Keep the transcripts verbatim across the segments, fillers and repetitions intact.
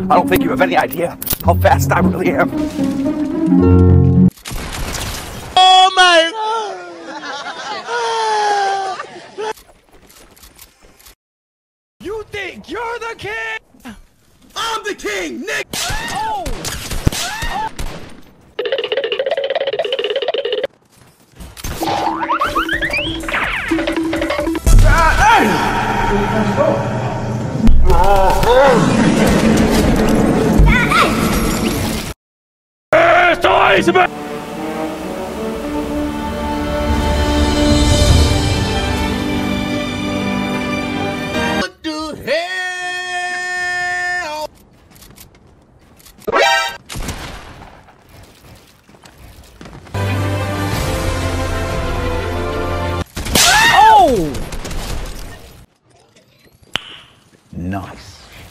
I don't think you have any idea how fast I really am. Oh my God! You think you're the king? I'm the king, Nick! Oh! What the hell? Oh! Nice.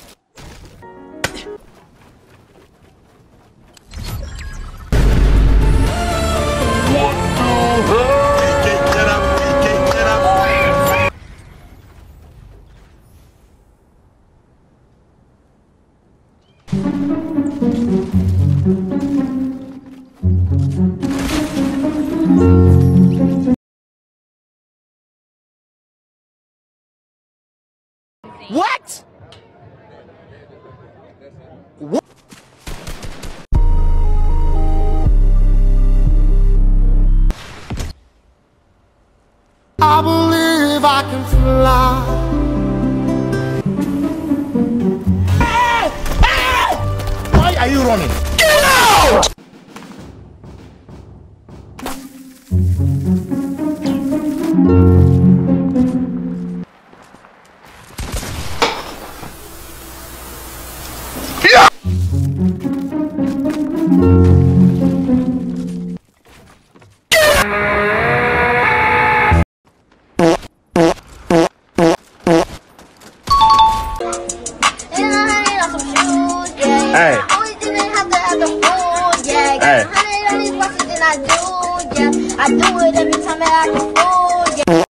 What? What? I believe I can fly. Hey! Hey! Why are you running? Get out! Hey. Hey. I do it every time that I can fool, yeah.